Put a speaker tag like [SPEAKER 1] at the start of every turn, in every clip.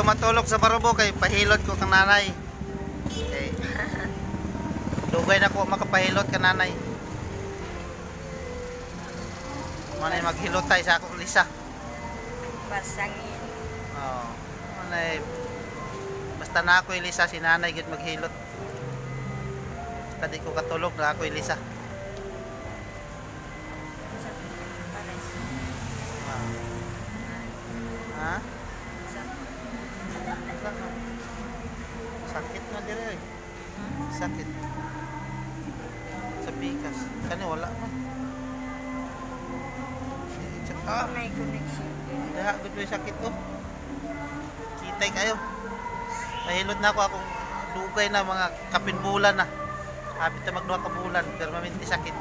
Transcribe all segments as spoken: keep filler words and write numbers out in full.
[SPEAKER 1] matulog sa barubo kay pahilot ko kang nanay. Okay. Dugay na ko makapahilot ka nanay. Manay maghilotay sa akong lisa.
[SPEAKER 2] Pasangin.
[SPEAKER 1] Oh. Manay basta na ako ilisa si nanay gid maghilot. Basta di ko katulog na ako ilisa. Ha? Sakit na dire eh. Sakit. Sa bikas. Kani wala man. Ah,
[SPEAKER 2] May connection.
[SPEAKER 1] Daha gud may sakit ko. Kitay kayo. Mahilot na ako akong dugay na mga kapinbulan na. Hapit na magduha ka bulan pero maminti sakit.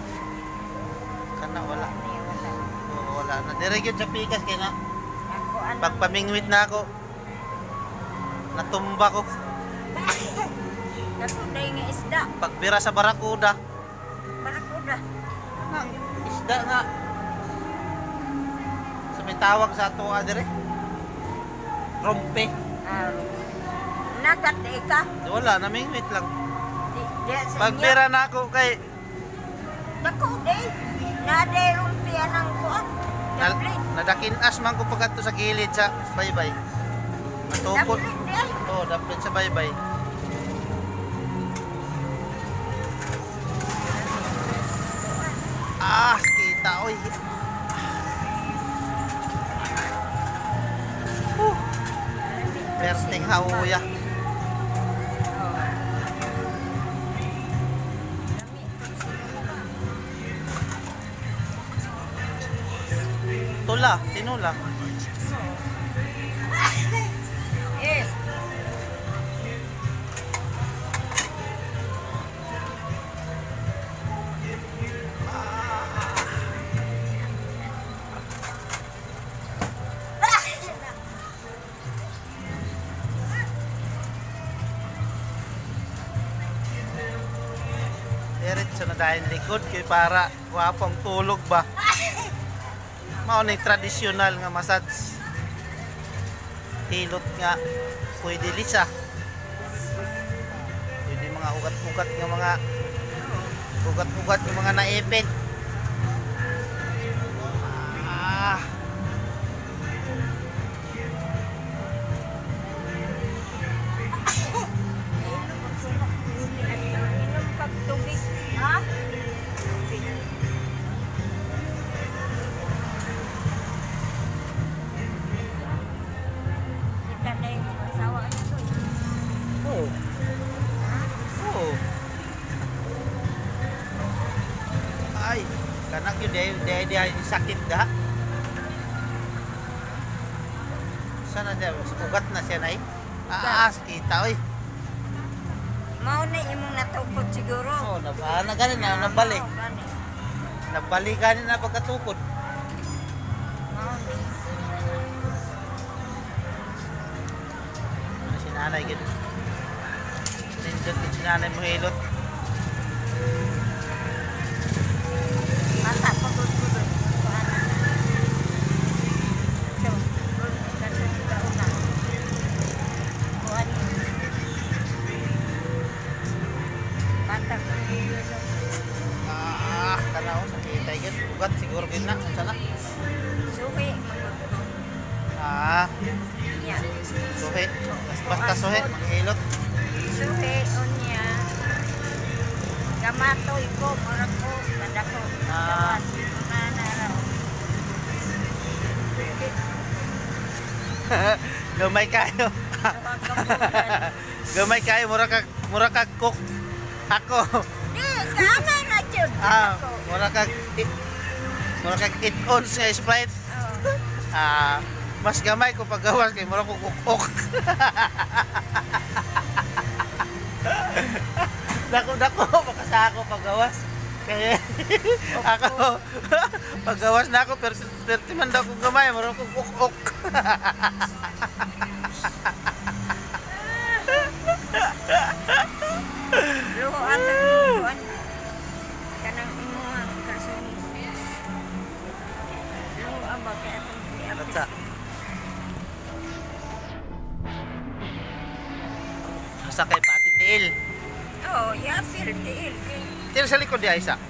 [SPEAKER 1] Kana wala.
[SPEAKER 2] Wala.
[SPEAKER 1] Oo, wala na. Dire gyud sa bikas kay na.
[SPEAKER 2] Ako ano.
[SPEAKER 1] Pagpamingwit na ako. Natumba ko.
[SPEAKER 2] Natunday nga isda.
[SPEAKER 1] Pagbira sa barakuda.
[SPEAKER 2] Barakuda.
[SPEAKER 1] Nang isda nga. Sa may tawag sa ato adire. Rompe.
[SPEAKER 2] Ah. Nagat na ika.
[SPEAKER 1] Di wala, namingwit lang.
[SPEAKER 2] Di, di sa inyo.
[SPEAKER 1] Pagbira na ako kay
[SPEAKER 2] Naku, day. Naday rumpiya ng kuan.
[SPEAKER 1] na,
[SPEAKER 2] Naplit.
[SPEAKER 1] nadakin asman ko pagkadto sa gilid sa baybay. Natupot.
[SPEAKER 2] Naplit day.
[SPEAKER 1] Oh, dapat sa baybay. Ah, kita oy. Uh, perting hauya. Tula, tinula.
[SPEAKER 2] Eh.
[SPEAKER 1] Diretso na dahil likod kay para wapang tulog ba. Mao ni tradisyonal nga massage. Hilot nga pwede lisa. Pwede mga ugat-ugat nga mga ugat-ugat nga mga naipit. Ah.
[SPEAKER 2] Inom pag tubig. Ha? Kita na yung asawa nito.
[SPEAKER 1] Oh. Oh. Ay, kanak yun dahil dahil dahil sakit da. Sana dia ugat na siya nay. Ah, kita oy.
[SPEAKER 2] Mao na imong natukod siguro.
[SPEAKER 1] Oh, naba na ganin na nabali.
[SPEAKER 2] Oo, gani.
[SPEAKER 1] Nabali ganin na pagkatukod.
[SPEAKER 2] Mao ni.
[SPEAKER 1] Ano si nanay gid. Nindot din si nanay mo hilot.
[SPEAKER 2] Mata pa gud gud. Kuan. So, kasi kauna. Kuan. Mata ko gud.
[SPEAKER 1] Ah, tanaw sa kita gid. Ugat siguro gid na sana.
[SPEAKER 2] Suhi magud ko.
[SPEAKER 1] Ah,
[SPEAKER 2] Nya.
[SPEAKER 1] suhe. Basta suhe, hilot.
[SPEAKER 2] Suhi unya. Gamatoy ko murag ko kadako.
[SPEAKER 1] Ah.
[SPEAKER 2] Na na raw.
[SPEAKER 1] Gamay kayo. Gamay kayo mura kag mura kag cook. Ako.
[SPEAKER 2] Di, kana na jud.
[SPEAKER 1] Ah, mura kag mura kag eight ounce nga Sprite.
[SPEAKER 2] Oh.
[SPEAKER 1] Ah, mas gamay ko paggawas kay mura ko kukok. Dako dako makasa ako paggawas. Kaya ako paggawas na ako pero perti man daw ko gamay mura ko kukok.
[SPEAKER 2] Luho ato kuan. Kanang imo ang kasun. Luho ang bagay atong
[SPEAKER 1] Latsa. Usa kay pati tiil.
[SPEAKER 2] Oh, yapil tiil.
[SPEAKER 1] Tiil sa likod di Aisa.